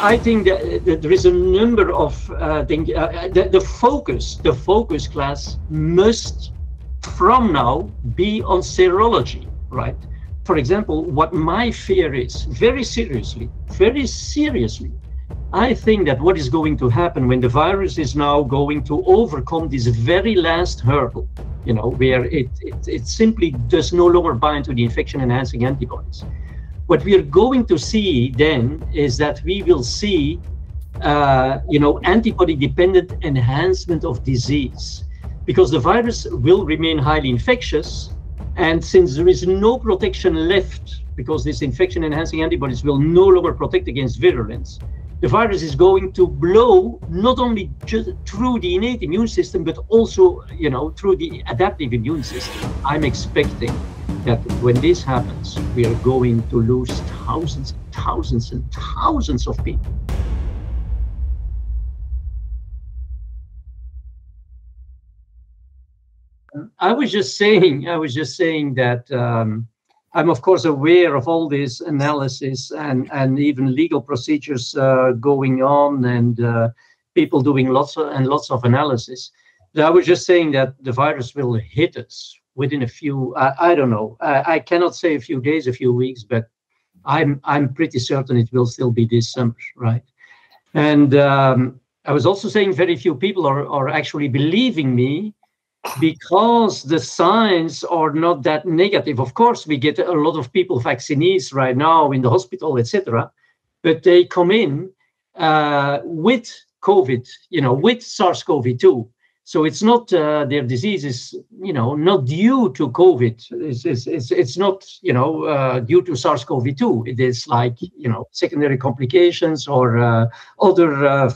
I think that there is a number of things. The focus class must, from now, be on serology, right? For example, what my fear is, very seriously, I think that what is going to happen when the virus is now going to overcome this very last hurdle, you know, where it simply does no longer bind to the infection enhancing antibodies. What we are going to see then is that we will see, you know, antibody dependent enhancement of disease, because the virus will remain highly infectious. And since there is no protection left, because this infection enhancing antibodies will no longer protect against virulence, the virus is going to blow not only just through the innate immune system, but also, you know, through the adaptive immune system. I'm expecting that when this happens, we are going to lose thousands and thousands of people. I was just saying that I'm of course aware of all this analysis and even legal procedures going on, and people doing lots of analysis. But I was just saying that the virus will hit us within a few, I don't know, I cannot say a few days, a few weeks, but I'm pretty certain it will still be this summer, right? And I was also saying very few people are actually believing me, because the signs are not that negative. Of course, we get a lot of people vaccinees right now in the hospital, etc., but they come in with COVID, you know, with SARS-CoV-2. So it's not their disease is, you know, not due to COVID. It's not, you know, due to SARS-CoV-2. It is like, you know, secondary complications or other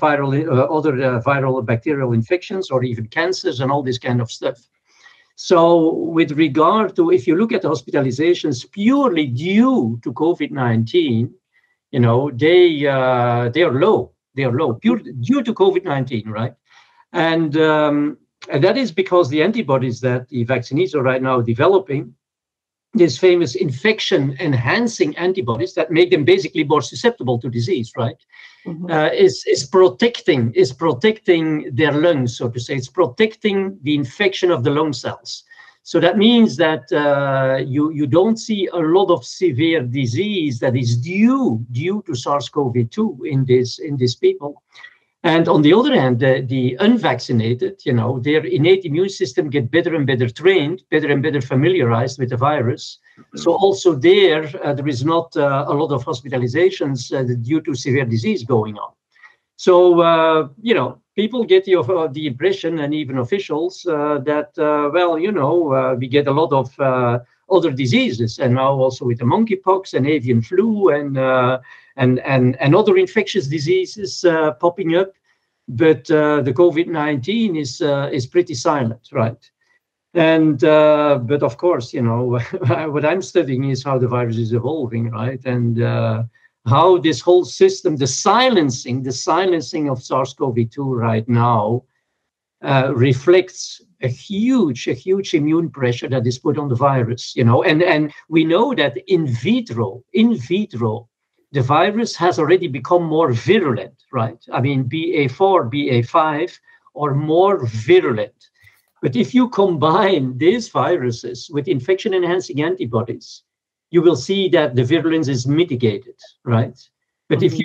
viral bacterial infections, or even cancers and all this kind of stuff. So with regard to, if you look at hospitalizations purely due to COVID-19, you know, they are low. They are low due to COVID-19, right? And that is because the antibodies that the vaccinees are right now developing, these famous infection enhancing antibodies that make them basically more susceptible to disease, right? Mm-hmm. is protecting their lungs, so to say. It's protecting the infection of the lung cells. So that means that you don't see a lot of severe disease that is due to SARS-CoV-2 in these people. And on the other hand, the unvaccinated, you know, their innate immune system get better and better trained, better and better familiarized with the virus. So also there is not a lot of hospitalizations due to severe disease going on. So, you know, people get the impression, and even officials, that, well, you know, we get a lot of other diseases, and now also with the monkeypox and avian flu and other infectious diseases popping up, but the COVID-19 is pretty silent, right? And but of course, you know, what I'm studying is how the virus is evolving, right? And how this whole system, the silencing of SARS-CoV-2 right now reflects a huge immune pressure that is put on the virus, you know, and we know that in vitro, the virus has already become more virulent, right? I mean, BA4, BA5 are more virulent. But if you combine these viruses with infection enhancing antibodies, you will see that the virulence is mitigated, right? But if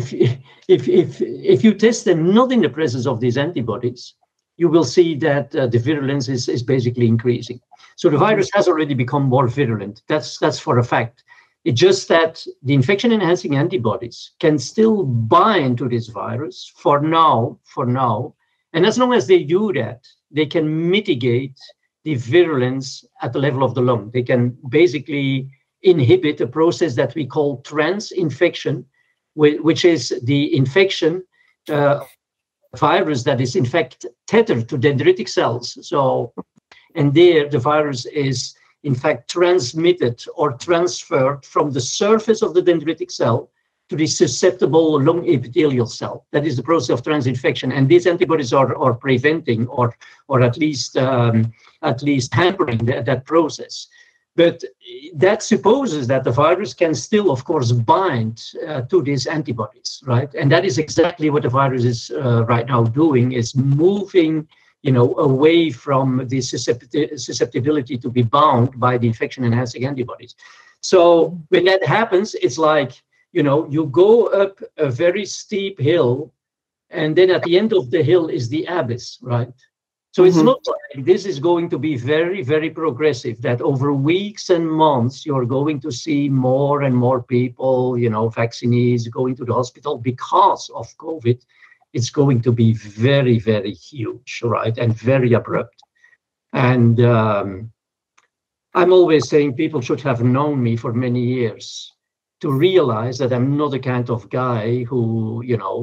you test them not in the presence of these antibodies, you will see that the virulence is basically increasing. So the virus has already become more virulent. That's for a fact. It's just that the infection enhancing antibodies can still bind to this virus for now. And as long as they do that, they can mitigate the virulence at the level of the lung. They can basically inhibit a process that we call trans-infection, which is the infection virus that is in fact tethered to dendritic cells. So, and there the virus is in fact transmitted or transferred from the surface of the dendritic cell to the susceptible lung epithelial cell. That is the process of transinfection, and these antibodies are preventing or at least hampering that process. But that supposes that the virus can still, of course, bind to these antibodies, right? And that is exactly what the virus is right now doing, is moving, away from the susceptibility to be bound by the infection-enhancing antibodies. So when that happens, it's like, you go up a very steep hill, and then at the end of the hill is the abyss, right? So it's not like this is going to be very, very progressive, that over weeks and months, you're going to see more and more people, vaccinees going to the hospital because of COVID. It's going to be very, very huge, right? And very abrupt. And I'm always saying people should have known me for many years to realize that I'm not the kind of guy who,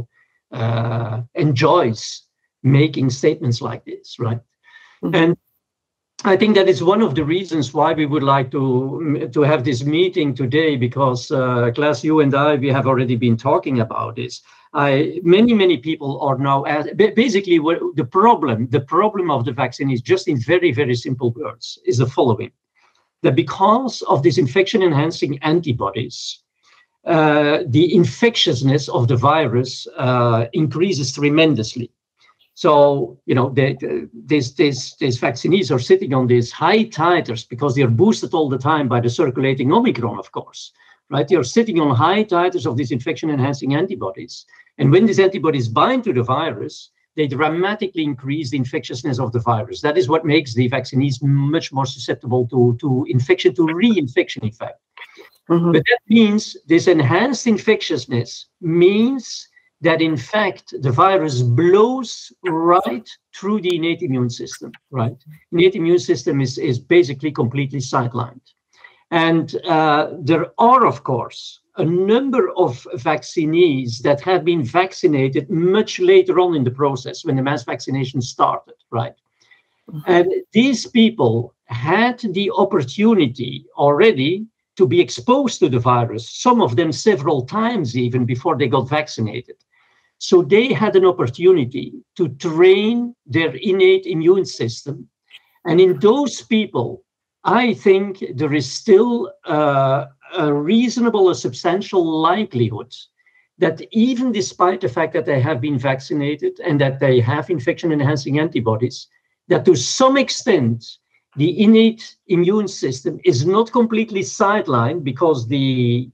enjoys making statements like this, right? And I think that is one of the reasons why we would like to have this meeting today, because Clas, you and I, we have already been talking about this. Many people are now basically the problem of the vaccine is, just in very, very simple words, is the following: that because of these infection-enhancing antibodies, the infectiousness of the virus increases tremendously. So, these vaccinees are sitting on these high titers because they're boosted all the time by the circulating Omicron, of course, right? They're sitting on high titers of these infection-enhancing antibodies. And when these antibodies bind to the virus, they dramatically increase the infectiousness of the virus. That is what makes the vaccinees much more susceptible to infection, to reinfection, in fact. But that means this enhanced infectiousness means that, in fact, the virus blows right through the innate immune system, right? Innate immune system is basically completely sidelined. And there are, of course, a number of vaccinees that have been vaccinated much later on in the process, when the mass vaccination started, right? And these people had the opportunity already to be exposed to the virus, some of them several times even before they got vaccinated. So they had an opportunity to train their innate immune system. And in those people, I think there is still a reasonable, a substantial likelihood that, even despite the fact that they have been vaccinated and that they have infection-enhancing antibodies, that to some extent, the innate immune system is not completely sidelined, because the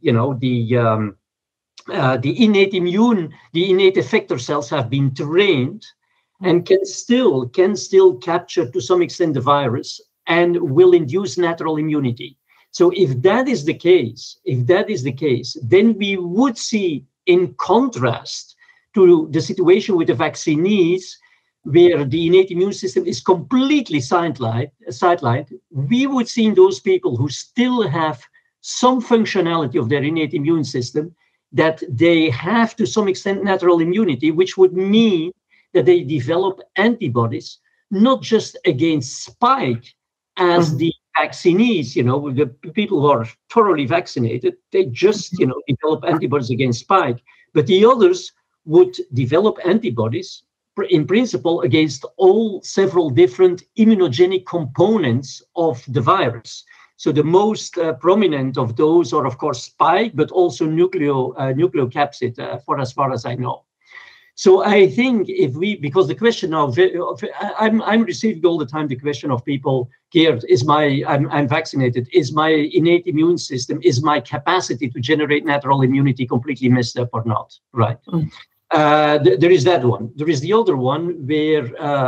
innate effector cells have been trained and can still capture to some extent the virus and will induce natural immunity. So if that is the case, then we would see, in contrast to the situation with the vaccinees, where the innate immune system is completely sidelined, we would see in those people who still have some functionality of their innate immune system, that they have to some extent natural immunity, which would mean that they develop antibodies, not just against spike, as the vaccinees, the people who are thoroughly vaccinated, they just, develop antibodies against spike, but the others would develop antibodies in principle against several different immunogenic components of the virus. So the most prominent of those are, of course, spike, but also nucleocapsid, for as far as I know. So I think because the question now, I'm receiving all the time the question of people, Geert, I'm vaccinated, is my innate immune system, is my capacity to generate natural immunity completely messed up or not, right? There is that one. There is the other one where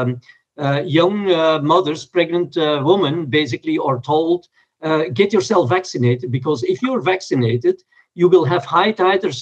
young mothers, pregnant women, basically are told, get yourself vaccinated, because if you're vaccinated, you will have high titers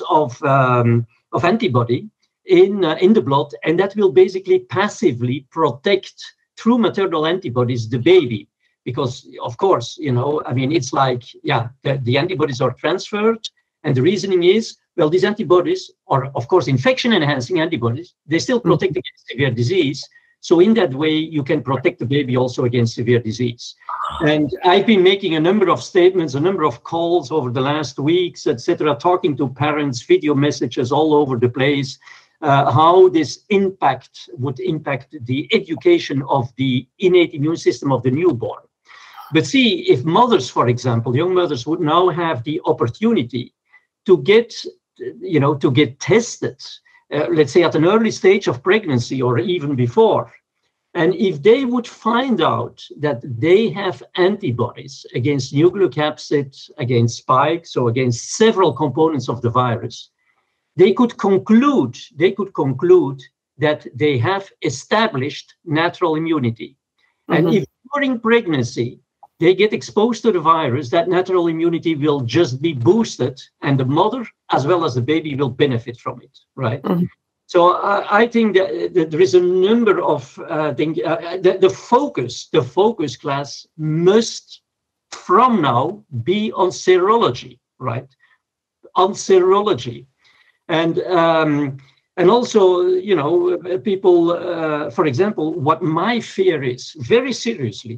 of antibody in the blood, and that will basically passively protect, through maternal antibodies, the baby. Because, of course, it's like, the antibodies are transferred, and the reasoning is, well, these antibodies are, of course, infection-enhancing antibodies. They still protect against severe disease. So in that way, you can protect the baby also against severe disease. And I've been making a number of statements, a number of calls over the last weeks, etc., talking to parents, video messages all over the place, how this would impact the education of the innate immune system of the newborn. But see, if mothers, for example, young mothers would now have the opportunity to get, to get tested, let's say at an early stage of pregnancy or even before, and if they would find out that they have antibodies against nucleocapsid, against spike, so against several components of the virus, they could conclude that they have established natural immunity. Mm-hmm. And if during pregnancy they get exposed to the virus, that natural immunity will just be boosted, and the mother as well as the baby will benefit from it, right? Mm-hmm. So I think that there is a number of things. The focus class must, from now, be on serology, right? On serology, and also, people. For example, what my fear is, very seriously,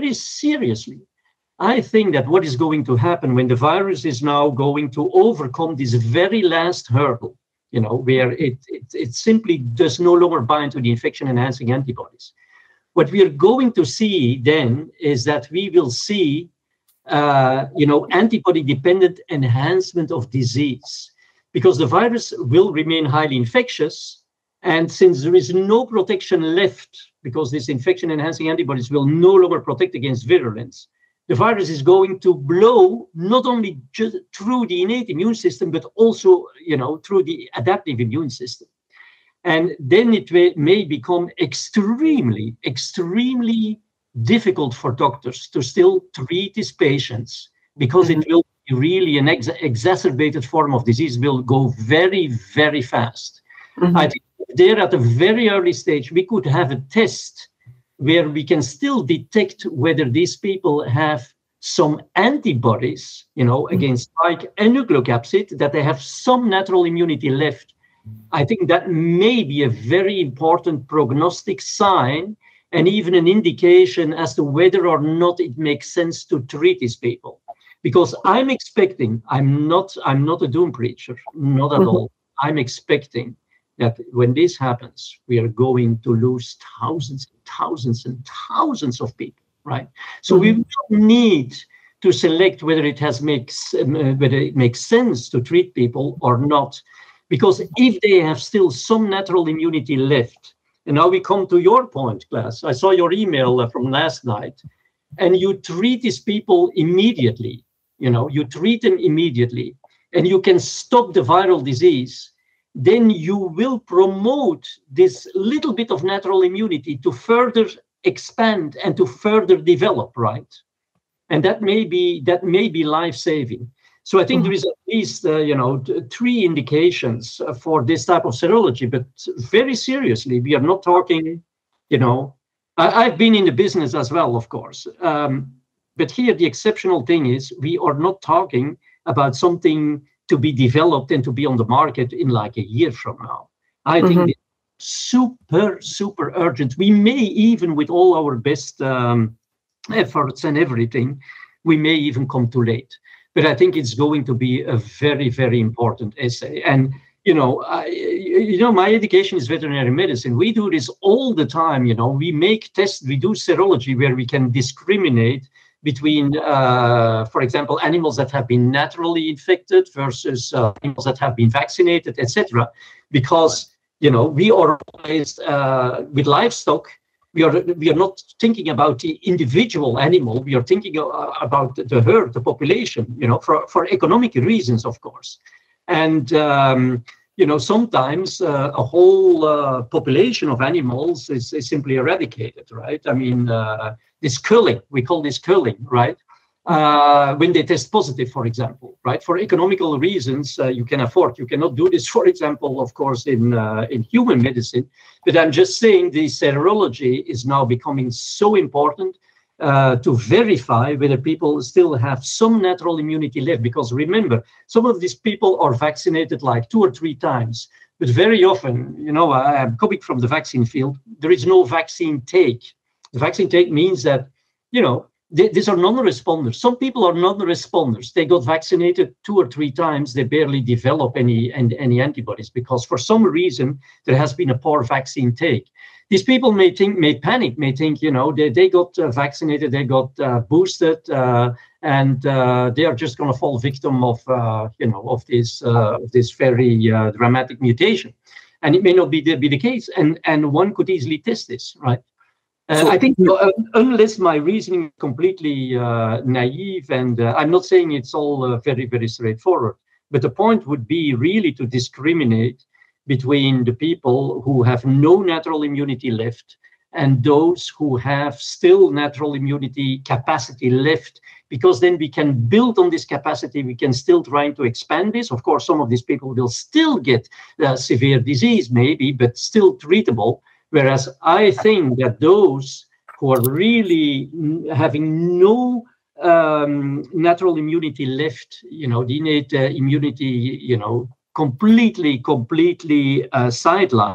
I think that what is going to happen when the virus is now going to overcome this very last hurdle, where it simply does no longer bind to the infection enhancing antibodies. What we are going to see then is that we will see, antibody dependent enhancement of disease, because the virus will remain highly infectious. And since there is no protection left, because this infection enhancing antibodies will no longer protect against virulence, the virus is going to blow not only just through the innate immune system, but also, through the adaptive immune system. And then it may become extremely, extremely difficult for doctors to still treat these patients, because it will be really an exacerbated form of disease, will go very, very fast. Mm-hmm. I think there at a very early stage, we could have a test where we can still detect whether these people have some antibodies, against spike and nucleocapsid, that they have some natural immunity left. I think that may be a very important prognostic sign, and even an indication as to whether or not it makes sense to treat these people. Because I'm not a doom preacher, not at all. I'm expecting that when this happens, we are going to lose thousands and thousands of people, right? So we don't need to select whether it makes sense to treat people or not, because if they have still some natural immunity left, and now we come to your point, Clas. I saw your email from last night, and you treat these people immediately. You treat them immediately, and you can stop the viral disease. Then you will promote this little bit of natural immunity to further expand and to further develop, right? And that may be life-saving. So I think there is at least, 3 indications for this type of serology, but very seriously, we are not talking, I've been in the business as well, of course. But here the exceptional thing is we are not talking about something to be developed and to be on the market in like a year from now. I think it's super, super urgent. We may even, with all our best efforts and everything, we may even come too late. But I think it's going to be a very, very important essay. And, my education is veterinary medicine. We do this all the time. We make tests, we do serology where we can discriminate between, for example, animals that have been naturally infected versus animals that have been vaccinated, etc. Because, we are always, with livestock, we are not thinking about the individual animal. We are thinking about the herd, the population, for economic reasons, of course. And, sometimes a whole population of animals is simply eradicated, right? I mean, this culling, we call this culling, right? When they test positive, for example, right? For economical reasons, you cannot do this, for example, of course, in human medicine. But I'm just saying the serology is now becoming so important to verify whether people still have some natural immunity left. Because remember, some of these people are vaccinated like 2 or 3 times. But very often, I'm coming from the vaccine field, there is no vaccine take. The vaccine take means that, these are non-responders. Some people are non-responders. They got vaccinated 2 or 3 times. They barely develop any antibodies because for some reason there has been a poor vaccine take. these people may panic, may think, you know, they got vaccinated, they got boosted, and they are just going to fall victim of, you know, of this very dramatic mutation. And it may not be the case. And one could easily test this, right? I think unless my reasoning is completely naive, and I'm not saying it's all very, very straightforward, but the point would be really to discriminate between the people who have no natural immunity left and those who have still natural immunity capacity left, because then we can build on this capacity. We can still try to expand this. Of course, some of these people will still get severe disease, maybe, but still treatable. Whereas I think that those who are really having no natural immunity left, you know, the innate immunity, you know, completely sidelined.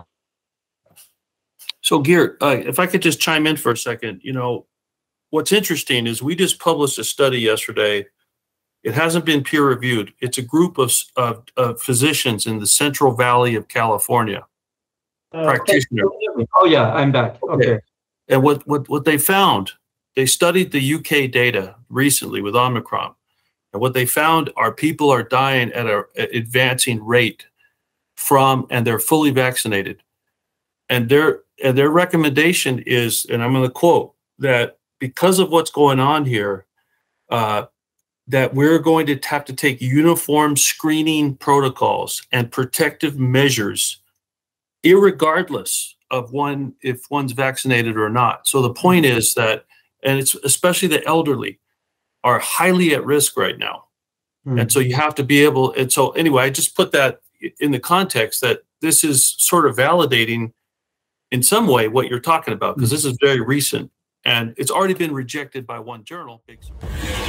So Geert, if I could just chime in for a second, you know, what's interesting is we just published a study yesterday. It hasn't been peer reviewed. It's a group of physicians in the Central Valley of California. Practitioner. Oh yeah, I'm back. Okay. And what they found, they studied the UK data recently with Omicron, and what they found are people are dying at an advancing rate and they're fully vaccinated, and their recommendation is, and I'm going to quote, that because of what's going on here, that we're going to have to take uniform screening protocols and protective measures irregardless of if one's vaccinated or not. So the point is that, and it's especially the elderly, are highly at risk right now. And so you have to be able, and so anyway, I just put that in the context that this is sort of validating in some way what you're talking about, because this is very recent and it's already been rejected by one journal. Big surprise.